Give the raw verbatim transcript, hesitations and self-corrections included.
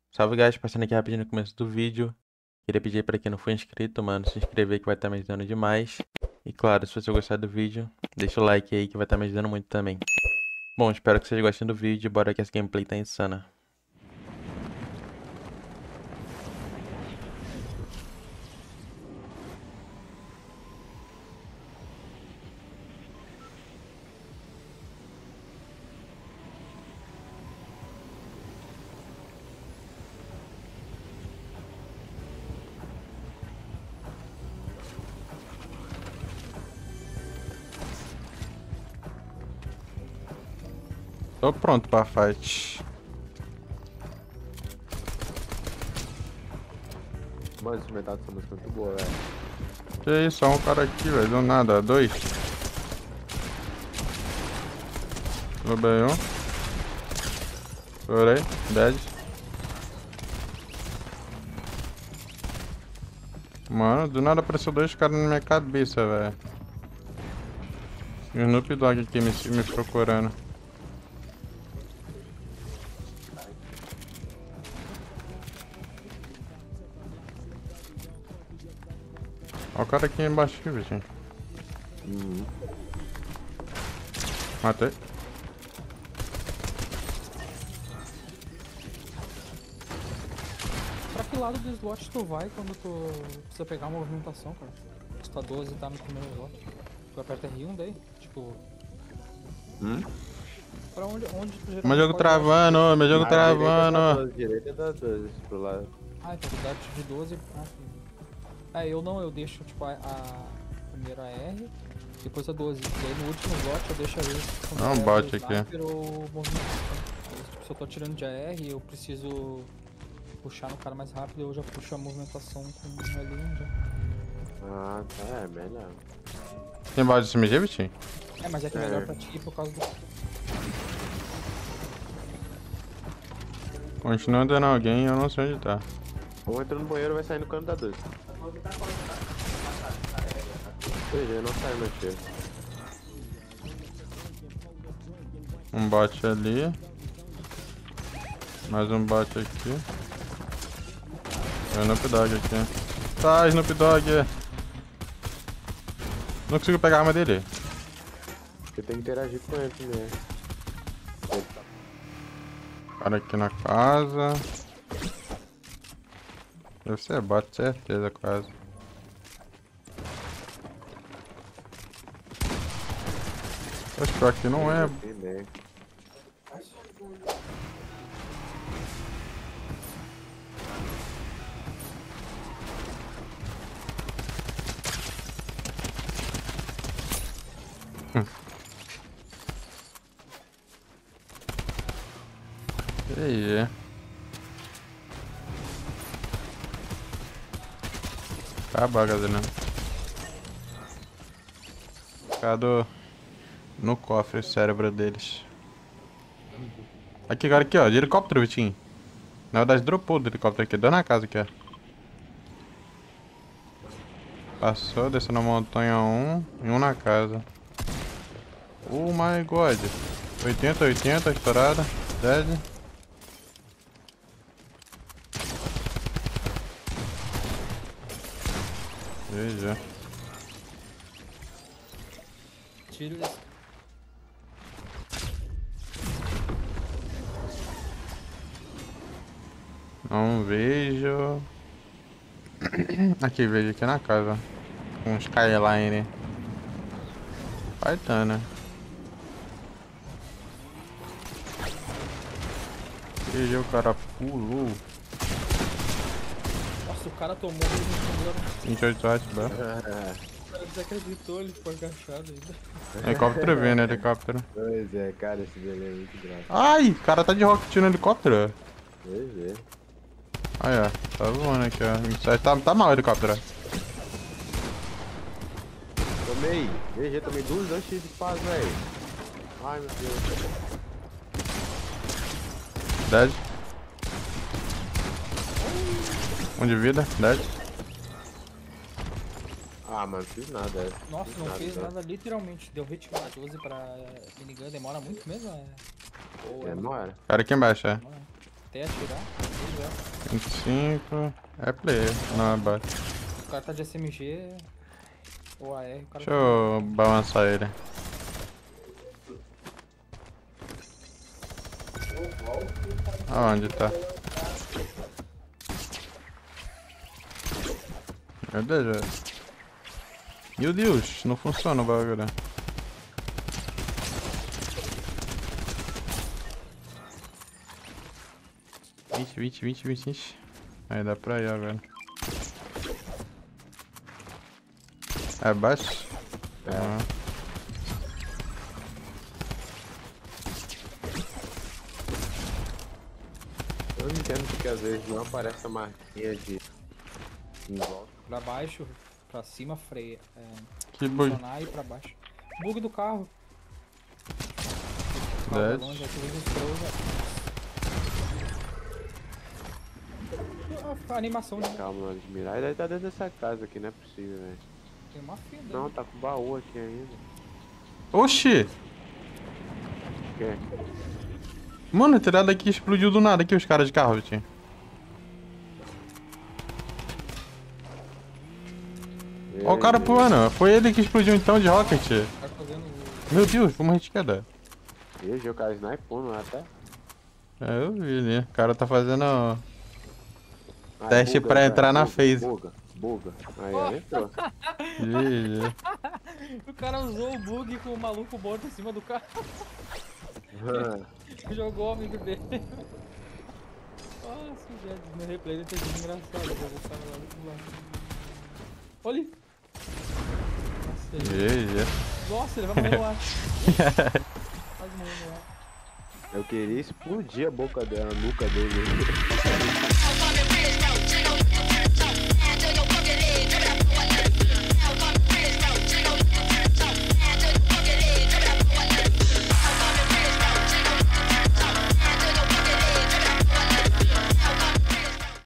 Salve, guys, passando aqui rapidinho no começo do vídeo. Queria pedir pra quem não for inscrito, mano, se inscrever que vai estar me ajudando demais. E claro, se você gostar do vídeo, deixa o like aí que vai estar me ajudando muito também. Bom, espero que vocês gostem do vídeo, bora que essa gameplay tá insana. Tô pronto pra fight. Mano, esse metal dessa música é muito boa, velho. Que isso, só um cara aqui, velho, do nada, dois. Tudo bem, um. Chorei, dead. Mano, do nada apareceu dois caras na minha cabeça, velho. E o Snoop Dogg aqui me, me procurando. Olha o cara aqui embaixo, aqui, bichinho. Uhum. Matei. Pra que lado do slot tu vai quando tu precisa pegar a movimentação, cara? Se tá doze e tá no primeiro slot. Tu aperta R um daí? Tipo, Hum? pra onde, onde tu geralmente Meu jogo pode travando, dar- meu jogo A direita travando. da doze, direita da doze, pro lado. Ah, então tu dá de doze. Ah, sim. É, eu não, eu deixo tipo a, a primeiro a R, depois a doze. E aí no último slot eu deixo ali quando Não, tiver bot o aqui. sniper ou movimentação. Aí, tipo, se eu tô atirando de A R e eu preciso puxar no cara mais rápido, eu já puxo a movimentação com L um já. Ah, tá, é melhor. Tem bode de C M G, bichinho? É, mas é que é É. melhor pra ti por causa do. Continua dando alguém, eu não sei onde tá. Um entra no banheiro e vai sair no canto da doze. P G não sai meu tiro. Um bot ali. Mais um bot aqui. E o Snoop Dogg aqui. Tá, Snoop Dogg. Não consigo pegar a arma dele. Você tem que interagir com ele primeiro. Cara aqui na casa. Deve ser bot, certeza, quase. Acho que aqui não é. Primeiro. E aí? Acaba a gasolina. Ficado no cofre o cérebro deles. Aqui, cara, aqui, ó, de helicóptero, Vitinho. Na verdade, dropou do helicóptero aqui, deu na casa aqui, ó. Passou, desceu na montanha um e um na casa. Oh my god. oitenta, oitenta, estourada. Dead. Veja. Tiro esse. Não vejo. Aqui, vejo aqui na casa. Com uns Skyline. Paitana. Veja, o cara pulou. Nossa, o cara tomou um vinte e oito watts, bro. O cara desacreditou, ele ficou agachado ainda. Helicóptero vindo, helicóptero. Pois é, cara, esse dele é muito grave. Ai, o cara tá de rocket no helicóptero. Pois é. Aí, ó. Tá voando aqui, ó. vinte e sete. Tá, tá mal o helicóptero. Tomei. G G, tomei duas antes de paz, velho. Ai, meu Deus. Dead. Um de vida, dead. Ah, mano, fiz nada. é. Nossa, não nada, fez não. nada literalmente. Deu hit pra doze pra minigun, demora muito mesmo? É... Ou é Demora. Cara aqui embaixo, é. demora? Até atirar. Pois é. vinte e cinco. É player, não é bot. O cara tá de S M G ou A R. O cara Deixa eu balançar ele. Aonde tá? Meu Deus, velho. Meu Deus, não funciona o bagulho. vinte, vinte, vinte, vinte, vinte. Aí dá pra ir agora. É baixo? É. Ah. Eu não entendo porque às vezes não aparece a marquinha de em volta. Pra baixo, pra cima, freia. É, Que bug. funcionar e pra baixo. Bug do carro. O carro Dead. vai longe, aqui registrou, já. A animação de... Calma, não admirar. Ele deve estar dentro dessa casa aqui, não é possível, velho. Tem uma fenda. Não, tá com baú aqui ainda. Oxi! O quê? Mano, a tirada aqui explodiu do nada aqui, os caras de carro, tio. Ó o cara pulando, foi ele que explodiu então de rocket. Tá fazendo... Meu Deus, como a gente quer dar. Veja, o cara sniper, não é até? É, eu vi ali. O cara tá fazendo Ah, teste buga, pra velho, entrar na buga, phase. Buga, buga. Aí, aí entrou. G G. O cara usou o bug com o maluco morto em cima do carro. Jogou o amigo dele. Nossa, gente, no replay deve ter sido engraçado. Eu vou botar lá do lado. Olha! Nossa, ele... G G. Nossa, ele vai morrer no ar. Quase morreu no ar. Eu queria explodir a boca dela, a nuca dele.